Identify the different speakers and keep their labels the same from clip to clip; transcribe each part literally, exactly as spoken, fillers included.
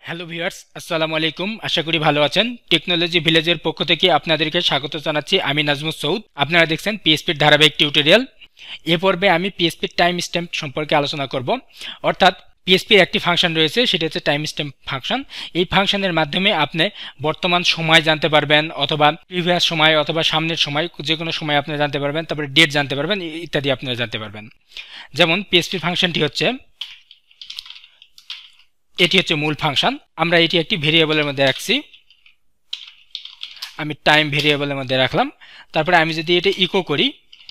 Speaker 1: Hello viewers, আসসালামু আলাইকুম। আশা করি ভালো আছেন। টেকনোলজি ভিলেজের পক্ষ থেকে আপনাদেরকে স্বাগত জানাচ্ছি। আমি নাজমুস সৌদ। আপনারা দেখছেন পিএসপির ধারাবাহিক টিউটোরিয়াল। এ পর্বে আমি পিএসপির টাইম স্ট্যাম্প সম্পর্কে আলোচনা করব। অর্থাৎ পিএসপির একটি ফাংশন রয়েছে, সেটা হচ্ছে টাইম স্ট্যাম্প ফাংশন। এই ফাংশনের মাধ্যমে আপনি বর্তমান সময় জানতে পারবেন, অথবা প্রিভিয়াস সময় অথবা সামনের সময়, যে কোনো সময় আপনি জানতে পারবেন। তারপরে ডেট জানতে পারবেন, ইত্যাদি আপনারা জানতে পারবেন। যেমন পিএসপি ফাংশনটি হচ্ছে, এটি হচ্ছে মূল ফাংশন। আমরা এটি একটি ভেরিয়েবলের মধ্যে রাখছি। আমি টাইম ভেরিয়েবলের মধ্যে রাখলাম। তারপরে আমি যদি এটা ইকো করি,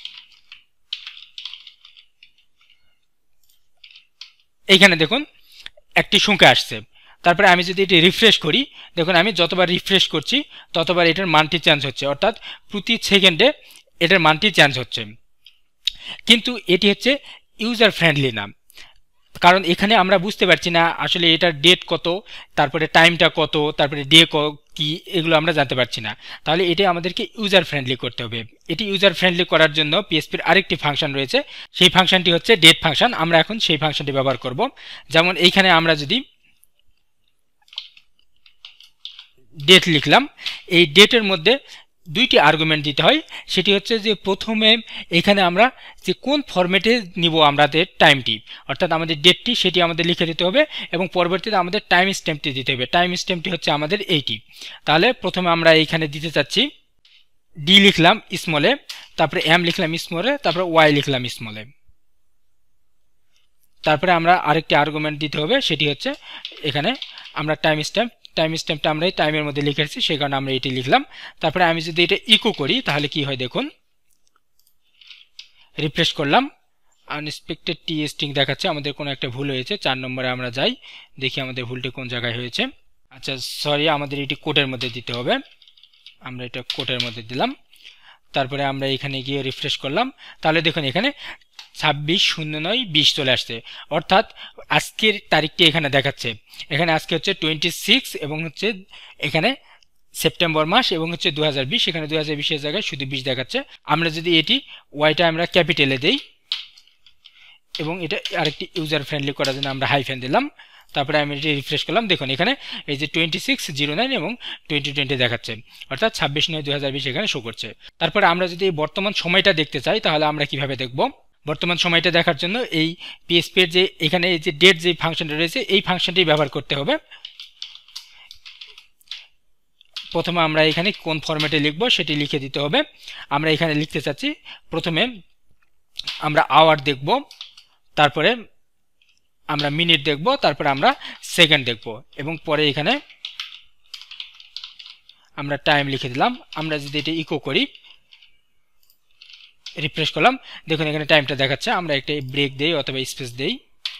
Speaker 1: এইখানে দেখুন একটি সংখ্যা আসছে। তারপরে আমি যদি এটি রিফ্রেশ করি, দেখুন আমি যতবার রিফ্রেশ করছি ততবার এটার মানটি চেঞ্জ হচ্ছে, অর্থাৎ প্রতি সেকেন্ডে এটার মানটি চেঞ্জ হচ্ছে। কিন্তু এটি হচ্ছে ইউজার ফ্রেন্ডলি না, কারণ এখানে আমরা বুঝতে পারছি না আসলে এটার ডেট কত, তারপরে টাইমটা কত, তারপরে ডে কি, এগুলো আমরা জানতে পারছি না। তাহলে এটা আমাদেরকে ইউজার ফ্রেন্ডলি করতে হবে। এটি ইউজার ফ্রেন্ডলি করার জন্য পিএসপির আরেকটি ফাংশন রয়েছে, সেই ফাংশনটি হচ্ছে ডেট ফাংশন। আমরা এখন সেই ফাংশনটি ব্যবহার করব। যেমন এইখানে আমরা যদি ডেট লিখলাম, এই ডেটের মধ্যে দুইটি আর্গুমেন্ট দিতে হয়। সেটি হচ্ছে যে প্রথমে এখানে আমরা যে কোন ফরম্যাটে নিব আমাদের টাইমটি, অর্থাৎ আমাদের ডেটটি, সেটি আমাদের লিখে দিতে হবে, এবং পরবর্তীতে আমাদের টাইম স্ট্যাম্পটি দিতে হবে। টাইম স্ট্যাম্পটি হচ্ছে আমাদের এইটি। তাহলে প্রথমে আমরা এইখানে দিতে চাচ্ছি, ডি লিখলাম স্মলে, তারপরে এম লিখলাম স্মলে, তারপরে ওয়াই লিখলাম স্মলে। তারপরে আমরা আরেকটি আর্গুমেন্ট দিতে হবে, সেটি হচ্ছে এখানে আমরা টাইম স্ট্যাম্প টাইম স্ট্যাম্পটা আমরা এই টাইমের মধ্যে লিখেছি, সেই কারণে আমরা এটি লিখলাম। তারপরে আমি যদি এটা ইকো করি তাহলে কি হয় দেখুন, রিফ্রেশ করলাম, আনএক্সপেক্টেড টি স্ট্রিং দেখাচ্ছে। আমাদের কোনো একটা ভুল হয়েছে। চার নম্বরে আমরা যাই, দেখি আমাদের ভুলটি কোন জায়গায় হয়েছে। আচ্ছা সরি, আমাদের এটি কোডের মধ্যে দিতে হবে। আমরা এটা কোডের মধ্যে দিলাম। তারপরে আমরা এখানে গিয়ে রিফ্রেশ করলাম। তাহলে দেখুন এখানে ছাব্বিশ শূন্য নয় বিশ চলে আসছে, অর্থাৎ আজকের তারিখটি এখানে দেখাচ্ছে। এখানে আজকে হচ্ছে টোয়েন্টি সিক্স এবং হচ্ছে এখানে সেপ্টেম্বর মাস, এবং হচ্ছে দু হাজার বিশ, এখানে দু হাজার বিশের জায়গায় শুধু বিশ দেখাচ্ছে। আমরা যদি এটি ওয়াইটা আমরা ক্যাপিটালে দেই, এবং এটা আরেকটি ইউজার ফ্রেন্ডলি করার জন্য আমরা হাইফেন দিলাম। তারপরে আমি এটি রিফ্রেশ করলাম, দেখুন এখানে এই যে টোয়েন্টি সিক্স জিরো নাইন এবং টোয়েন্টি টোয়েন্টি দেখাচ্ছে, অর্থাৎ ছাব্বিশ নয় দু হাজার বিশ এখানে শো করছে। তারপরে আমরা যদি বর্তমান সময়টা দেখতে চাই তাহলে আমরা কিভাবে দেখব? বর্তমান সময়টা দেখার জন্য এই পিএসপির যে এখানে এই যে ডেট যে ফাংশনটা রয়েছে, এই ফাংশনটি ব্যবহার করতে হবে। প্রথমে আমরা এখানে কোন ফরম্যাটে লিখব সেটি লিখে দিতে হবে। আমরা এখানে লিখতে চাচ্ছি, প্রথমে আমরা আওয়ার দেখব, তারপরে আমরা মিনিট দেখব, তারপরে আমরা সেকেন্ড দেখব, এবং পরে এখানে আমরা টাইম লিখে দিলাম। আমরা যদি এটা ইকো করি, রিফ্রেশ করলাম, দেখুন এখানে টাইমটা দেখাচ্ছে। আমরা একটা ব্রেক দেই অথবা স্পেস দেই,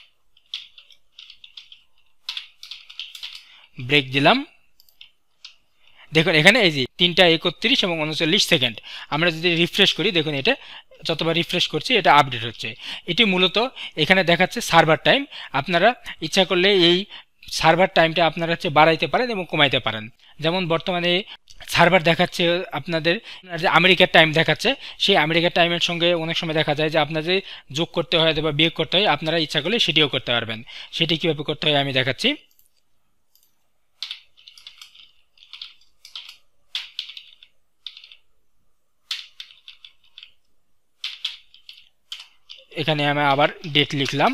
Speaker 1: ব্রেক দিলাম। দেখুন এখানে এই যে তিনটা একত্রিশ এবং উনচল্লিশ সেকেন্ড। আমরা যদি রিফ্রেশ করি, দেখুন এটা যতবার রিফ্রেশ করছি এটা আপডেট হচ্ছে। এটি মূলত এখানে দেখাচ্ছে সার্ভার টাইম। আপনারা ইচ্ছা করলে এই সার্ভার টাইমটা আপনারা হচ্ছে বাড়াইতে পারেন এবং কমাইতে পারেন। যেমন বর্তমানে সার্ভার দেখাচ্ছে আপনাদের যে আমেরিকার টাইম দেখাচ্ছে, সেই আমেরিকার টাইমের সঙ্গে অনেক সময় দেখা যায় যে আপনাদের যোগ করতে হয় অথবা বিয়োগ করতে হয়। আপনারা ইচ্ছা করলে সেটিও করতে পারবেন। সেটি কীভাবে করতে হয় আমি দেখাচ্ছি। এখানে আমি আবার ডেট লিখলাম।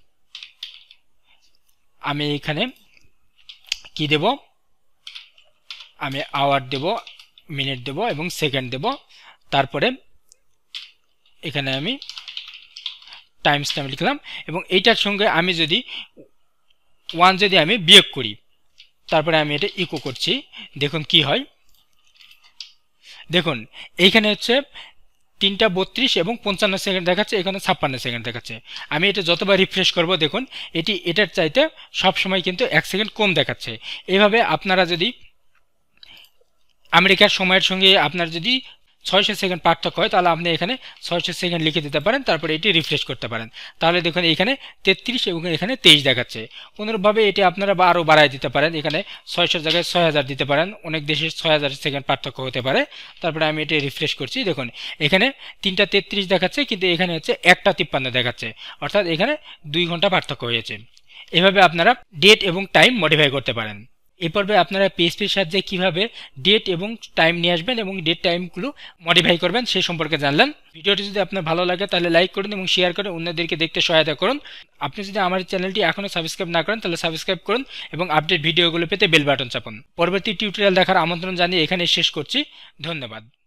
Speaker 1: আমি এখানে কি দেব, আমি আওয়ার দেব, মিনিট দেব এবং সেকেন্ড দেব। তারপরে এখানে আমি টাইম স্ট্যাম্প লিখলাম, এবং এইটার সঙ্গে আমি যদি ওয়ান যদি আমি বিয়োগ করি, তারপরে আমি এটা ইকো করছি, দেখুন কি হয়। দেখুন এইখানে হচ্ছে তিনটা বত্রিশ এবং পঞ্চান্ন সেকেন্ড দেখাচ্ছে, এখানে ছাপ্পান্ন সেকেন্ড দেখাচ্ছে। আমি এটা যতবার রিফ্রেশ করব, দেখুন এটি এটার চাইতে সবসময় কিন্তু এক সেকেন্ড কম দেখাচ্ছে। এভাবে আপনারা যদি আমেরিকার সময়ের সঙ্গে আপনার যদি ছয়শো সেকেন্ড পার্থক্য হয়, তাহলে আপনি এখানে ছয়শো সেকেন্ড লিখে দিতে পারেন, তারপরে এটি রিফ্রেশ করতে পারেন। তাহলে দেখুন এখানে তেত্রিশ এবং এখানে তেইশ দেখাচ্ছে। অনুরূপভাবে এটি আপনারা আরও বাড়াই দিতে পারেন, এখানে ছয়শোর জায়গায় ছয় হাজার দিতে পারেন। অনেক দেশে ছয় হাজার সেকেন্ড পার্থক্য হতে পারে। তারপরে আমি এটি রিফ্রেশ করছি, দেখুন এখানে তিনটা তেত্রিশ দেখাচ্ছে, কিন্তু এখানে হচ্ছে একটা তিপ্পান্ন দেখাচ্ছে, অর্থাৎ এখানে দুই ঘন্টা পার্থক্য হয়েছে। এভাবে আপনারা ডেট এবং টাইম মডিফাই করতে পারেন। এই পর্বে আপনারা পিএইচপির সাহায্যে কীভাবে ডেট এবং টাইম নিয়ে আসবেন এবং ডেট টাইমগুলো মডিফাই করবেন সেই সম্পর্কে জানলেন। ভিডিওটি যদি আপনার ভালো লাগে তাহলে লাইক করুন এবং শেয়ার করে অন্যদেরকে দেখতে সহায়তা করুন। আপনি যদি আমার চ্যানেলটি এখনও সাবস্ক্রাইব না করেন তাহলে সাবস্ক্রাইব করুন এবং আপডেট ভিডিওগুলো পেতে বেল বাটন চাপুন। পরবর্তী টিউটোরিয়াল দেখার আমন্ত্রণ জানিয়ে এখানে শেষ করছি। ধন্যবাদ।